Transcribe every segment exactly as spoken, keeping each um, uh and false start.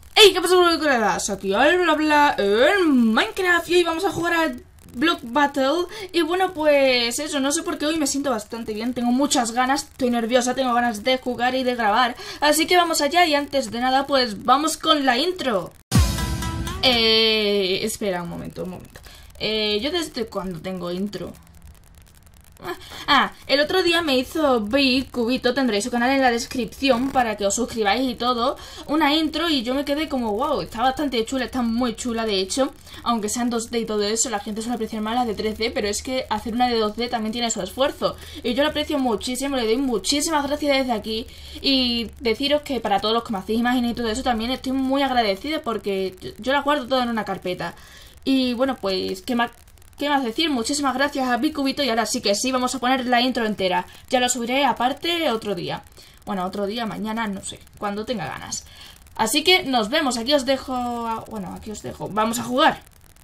Hey, ¿qué pasa con el colegas? Aquí al bla bla en Minecraft y hoy vamos a jugar a Block Battle. Y bueno, pues eso, no sé por qué hoy me siento bastante bien. Tengo muchas ganas, estoy nerviosa, tengo ganas de jugar y de grabar. Así que vamos allá y antes de nada, pues vamos con la intro. Eh... Espera un momento, un momento. Eh, yo desde cuando tengo intro... Ah, el otro día me hizo Bcubito, tendréis su canal en la descripción para que os suscribáis y todo, una intro y yo me quedé como wow, está bastante chula, está muy chula de hecho, aunque sean dos D y todo eso, la gente suele apreciar más las de tres D, pero es que hacer una de dos D también tiene su esfuerzo y yo lo aprecio muchísimo, le doy muchísimas gracias desde aquí y deciros que para todos los que me hacéis imágenes y todo eso también estoy muy agradecida porque yo las guardo todo en una carpeta y bueno, pues ¿qué más? ¿Qué más decir? Muchísimas gracias a Bcubito y ahora sí que sí, vamos a poner la intro entera. Ya la subiré aparte otro día. Bueno, otro día, mañana, no sé, cuando tenga ganas. Así que nos vemos, aquí os dejo... A... Bueno, aquí os dejo. Vamos a jugar.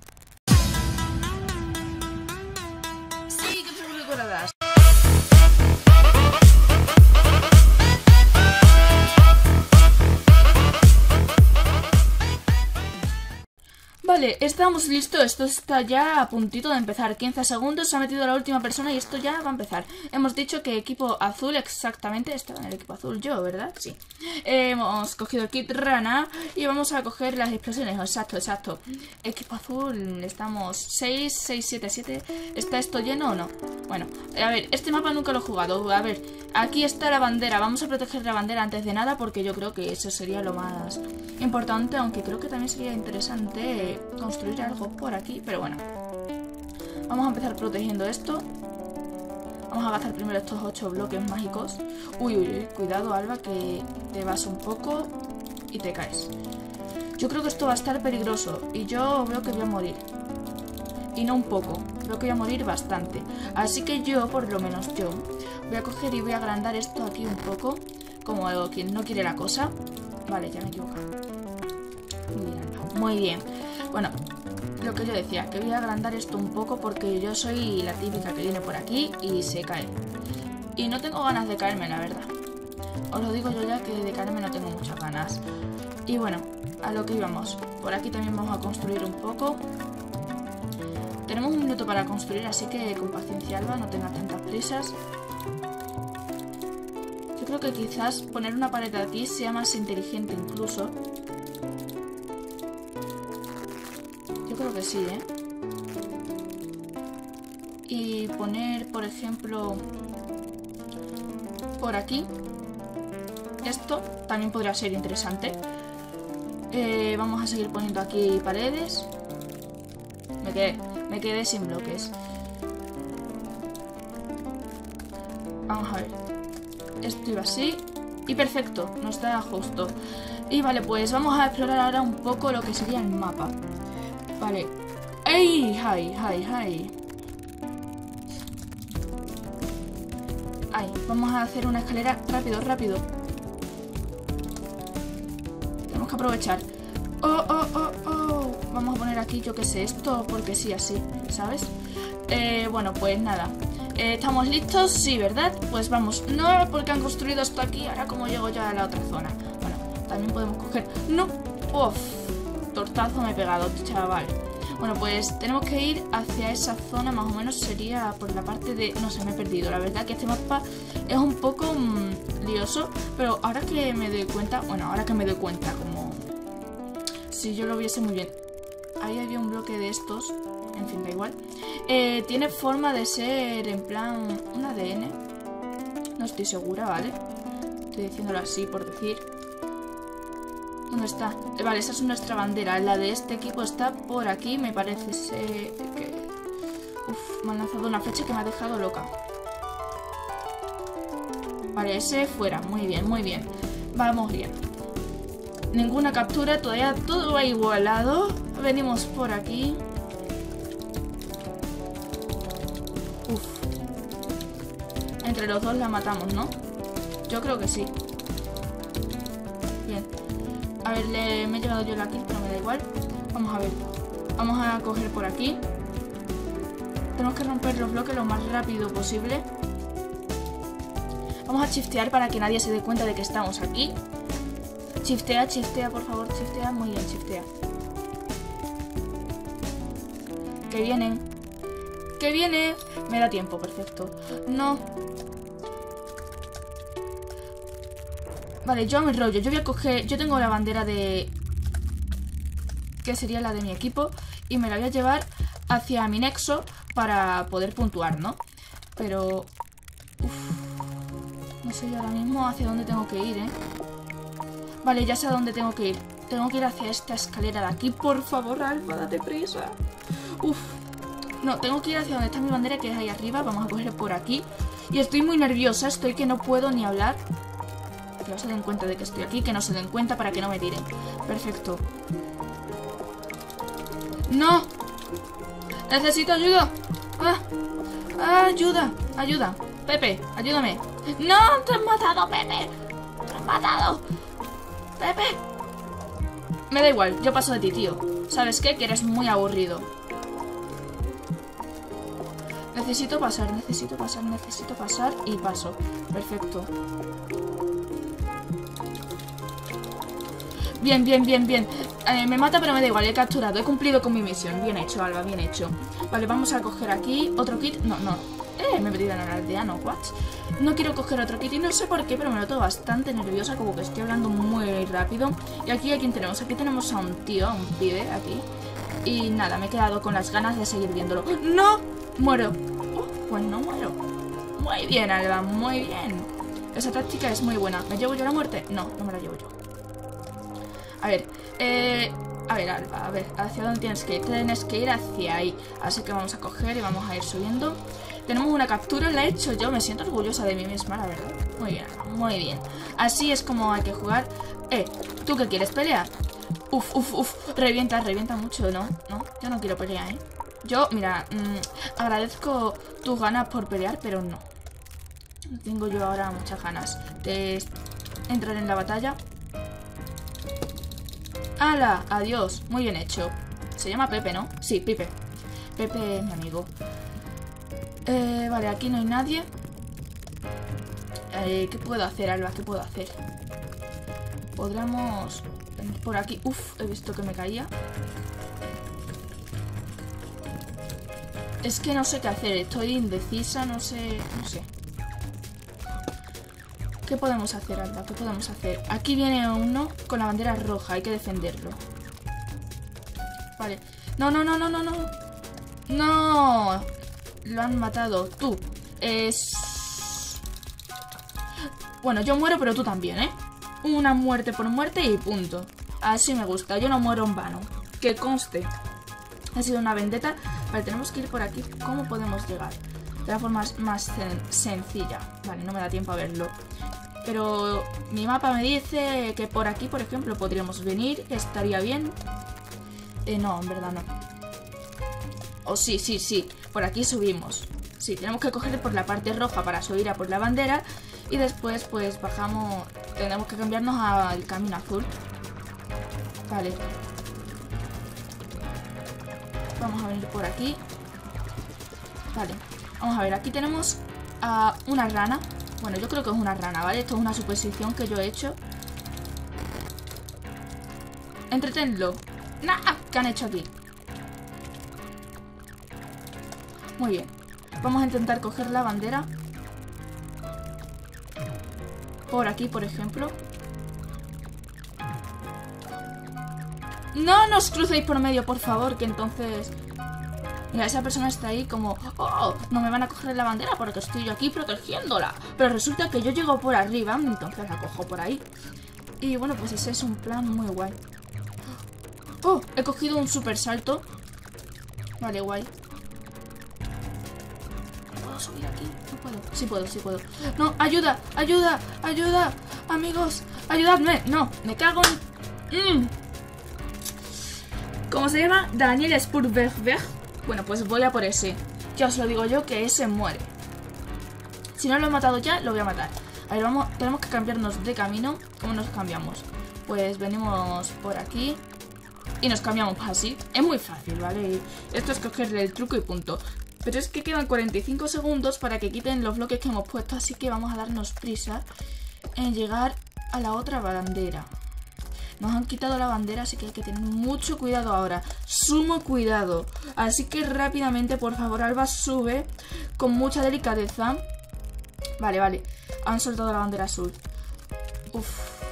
Sí, que recordadas. Vale, estamos listos, esto está ya a puntito de empezar, quince segundos, se ha metido la última persona y esto ya va a empezar. Hemos dicho que equipo azul exactamente, estaba en el equipo azul yo, ¿verdad? Sí. Eh, hemos cogido el kit rana y vamos a coger las explosiones, exacto, exacto. Equipo azul, estamos seis, seis, siete, siete, ¿está esto lleno o no? Bueno, a ver, este mapa nunca lo he jugado, a ver, aquí está la bandera, vamos a proteger la bandera antes de nada porque yo creo que eso sería lo más importante, aunque creo que también sería interesante construir algo por aquí, pero bueno, vamos a empezar protegiendo esto. Vamos a gastar primero estos ocho bloques mágicos. Uy, uy, uy, cuidado Alba, que te vas un poco y te caes. Yo creo que esto va a estar peligroso y yo veo que voy a morir. Y no un poco, creo que voy a morir bastante. Así que yo, por lo menos yo, voy a coger y voy a agrandar esto aquí un poco, como quien no quiere la cosa. Vale, ya me he equivocado. Muy bien, Alba, muy bien. Bueno, lo que yo decía, que voy a agrandar esto un poco porque yo soy la típica que viene por aquí y se cae. Y no tengo ganas de caerme, la verdad. Os lo digo yo ya que de caerme no tengo muchas ganas. Y bueno, a lo que íbamos. Por aquí también vamos a construir un poco. Tenemos un minuto para construir, así que con paciencia, Alba, no tengas tantas prisas. Yo creo que quizás poner una pared aquí sea más inteligente incluso. Creo que sí, ¿eh? Y poner, por ejemplo, por aquí. Esto también podría ser interesante. Eh, vamos a seguir poniendo aquí paredes. Me quedé, me quedé sin bloques. Vamos a ver. Esto iba así. Y perfecto, nos da justo. Y vale, pues vamos a explorar ahora un poco lo que sería el mapa. Vale. ¡Ay! ¡Ay! ¡Ay! ¡Ay! ¡Ay! Vamos a hacer una escalera rápido, rápido. Tenemos que aprovechar. ¡Oh, oh, oh, oh! Vamos a poner aquí, yo qué sé, esto porque sí, así, ¿sabes? Eh, bueno, pues nada. Eh, ¿Estamos listos? Sí, ¿verdad? Pues vamos. No, porque han construido esto aquí. Ahora, ¿cómo llego yo a la otra zona? Bueno, también podemos coger... ¡No! ¡Uf! Tortazo me he pegado, chaval. Bueno, pues tenemos que ir hacia esa zona, más o menos sería por la parte de... No sé, me he perdido. La verdad que este mapa es un poco mmm, lioso, pero ahora que me doy cuenta... Bueno, ahora que me doy cuenta, como... Si yo lo viese muy bien. Ahí había un bloque de estos. En fin, da igual. Eh, tiene forma de ser en plan un A D N. No estoy segura, ¿vale? Estoy diciéndolo así por decir... ¿Dónde está? Vale, esa es nuestra bandera. La de este equipo está por aquí. Me parece ser que... Uf, me han lanzado una flecha que me ha dejado loca. Vale, ese fuera. Muy bien, muy bien. Vamos bien. Ninguna captura. Todavía todo va igualado. Venimos por aquí. Uf. Entre los dos la matamos, ¿no? Yo creo que sí. Bien. A ver, le, me he llevado yo la kill, pero me da igual. Vamos a ver. Vamos a coger por aquí. Tenemos que romper los bloques lo más rápido posible. Vamos a shiftear para que nadie se dé cuenta de que estamos aquí. Shiftea, shiftea, por favor, shiftea. Muy bien, shiftea. Que vienen. Que viene. Me da tiempo, perfecto. No. Vale, yo me rollo. Yo voy a coger... Yo tengo la bandera de... que sería la de mi equipo. Y me la voy a llevar hacia mi nexo para poder puntuar, ¿no? Pero... Uf, no sé yo ahora mismo hacia dónde tengo que ir, ¿eh? Vale, ya sé a dónde tengo que ir. Tengo que ir hacia esta escalera de aquí. Por favor, Alfa, date prisa. Uf. No, tengo que ir hacia donde está mi bandera, que es ahí arriba. Vamos a coger por aquí. Y estoy muy nerviosa. Estoy que no puedo ni hablar. Que no se den cuenta de que estoy aquí. Que no se den cuenta para que no me tiren. Perfecto. ¡No! ¡Necesito ayuda! ¡Ah! ¡Ah! ¡Ayuda! ¡Ayuda! Pepe, ayúdame. ¡No! ¡Te has matado, Pepe! ¡Te has matado! ¡Pepe! Me da igual, yo paso de ti, tío. ¿Sabes qué? Que eres muy aburrido. Necesito pasar, necesito pasar, necesito pasar. Y paso. Perfecto. Bien, bien, bien, bien. Eh, me mata, pero me da igual, he capturado. He cumplido con mi misión. Bien hecho, Alba, bien hecho. Vale, vamos a coger aquí otro kit. No, no. Eh, me he metido en el aldeano, what? No quiero coger otro kit y no sé por qué, pero me noto bastante nerviosa, como que estoy hablando muy rápido. Y aquí, ¿a quién tenemos? Aquí tenemos a un tío, a un pibe, aquí. Y nada, me he quedado con las ganas de seguir viéndolo. ¡No! Muero. Oh, pues no muero. Muy bien, Alba, muy bien. Esa táctica es muy buena. ¿Me llevo yo la muerte? No, no me la llevo yo. A ver, eh... A ver, Alba, a ver, ¿hacia dónde tienes que ir? Tienes que ir hacia ahí. Así que vamos a coger y vamos a ir subiendo. Tenemos una captura, la he hecho yo. Me siento orgullosa de mí misma, la verdad. Muy bien, Alba, muy bien. Así es como hay que jugar. Eh, ¿tú qué quieres? ¿Pelear? Uf, uf, uf. Revienta, revienta mucho, ¿no? No, yo no quiero pelear, ¿eh? Yo, mira, mmm, agradezco tus ganas por pelear, pero no. Tengo yo ahora muchas ganas de entrar en la batalla. ¡Hala! Adiós. Muy bien hecho. Se llama Pepe, ¿no? Sí, Pepe. Pepe es mi amigo. Eh, vale, aquí no hay nadie. Eh, ¿Qué puedo hacer, Alba? ¿Qué puedo hacer? Podríamos venir por aquí. Uf, he visto que me caía. Es que no sé qué hacer. Estoy indecisa, no sé... No sé. ¿Qué podemos hacer, Alba? ¿Qué podemos hacer? Aquí viene uno con la bandera roja. Hay que defenderlo. Vale. No, no, no, no, no, no. ¡No! Lo han matado. Tú. Es... Bueno, yo muero, pero tú también, ¿eh? Una muerte por muerte y punto. Así me gusta. Yo no muero en vano. Que conste. Ha sido una vendetta. Vale, tenemos que ir por aquí. ¿Cómo podemos llegar? De la forma más sencilla. Vale, no me da tiempo a verlo. Pero mi mapa me dice que por aquí, por ejemplo, podríamos venir. Estaría bien. Eh, no, en verdad no. Oh, sí, sí, sí. Por aquí subimos. Sí, tenemos que coger por la parte roja para subir a por la bandera. Y después, pues, bajamos. Tenemos que cambiarnos al camino azul. Vale. Vamos a venir por aquí. Vale. Vamos a ver, aquí tenemos a una rana. Bueno, yo creo que es una rana, ¿vale? Esto es una suposición que yo he hecho. Entretenlo. ¡Nah! ¿Qué han hecho aquí? Muy bien. Vamos a intentar coger la bandera. Por aquí, por ejemplo. No nos crucéis por medio, por favor, que entonces... Mira, esa persona está ahí como... ¡Oh! No me van a coger la bandera porque estoy yo aquí protegiéndola. Pero resulta que yo llego por arriba, entonces la cojo por ahí. Y bueno, pues ese es un plan muy guay. ¡Oh! He cogido un super salto. Vale, guay. ¿Puedo subir aquí? No puedo. Sí puedo, sí puedo. ¡No! ¡Ayuda! ¡Ayuda! ¡Ayuda! Amigos, ayudadme. No, me cago en... Mm. ¿Cómo se llama? Daniel Spurberg. Bueno, pues voy a por ese. Ya os lo digo yo, que ese muere. Si no lo he matado ya, lo voy a matar. A ver, vamos, tenemos que cambiarnos de camino. ¿Cómo nos cambiamos? Pues venimos por aquí y nos cambiamos así. Es muy fácil, ¿vale? Esto es cogerle el truco y punto. Pero es que quedan cuarenta y cinco segundos para que quiten los bloques que hemos puesto. Así que vamos a darnos prisa en llegar a la otra bandera. Nos han quitado la bandera, así que hay que tener mucho cuidado ahora. Sumo cuidado. Así que rápidamente, por favor, Alba, sube con mucha delicadeza. Vale, vale. Han soltado la bandera azul. Uf.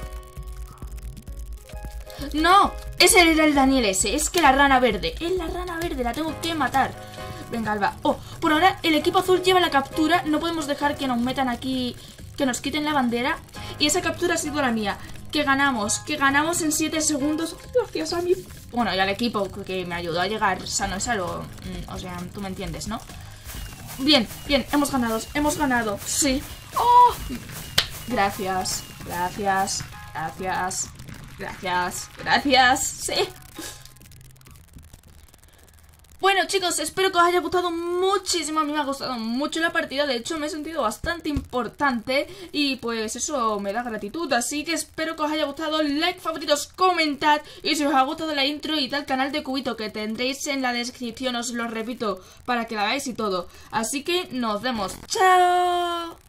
¡No! Ese era el Daniel ese. Es que la rana verde. Es la rana verde. La tengo que matar. Venga, Alba. Oh, por ahora el equipo azul lleva la captura. No podemos dejar que nos metan aquí, que nos quiten la bandera. Y esa captura ha sido la mía. Que ganamos. Que ganamos en siete segundos. Gracias a mí. Bueno, y al equipo que me ayudó a llegar sano y salvo. O sea, tú me entiendes, ¿no? Bien, bien. Hemos ganado. Hemos ganado. Sí. Oh. Gracias. Gracias. Gracias. Gracias, gracias, sí. Bueno, chicos, espero que os haya gustado muchísimo. A mí me ha gustado mucho la partida. De hecho, me he sentido bastante importante. Y pues eso me da gratitud. Así que espero que os haya gustado. Like, favoritos, comentad. Y si os ha gustado la intro y tal, canal de Cubito, que tendréis en la descripción, os lo repito, para que la veáis y todo. Así que nos vemos. ¡Chao!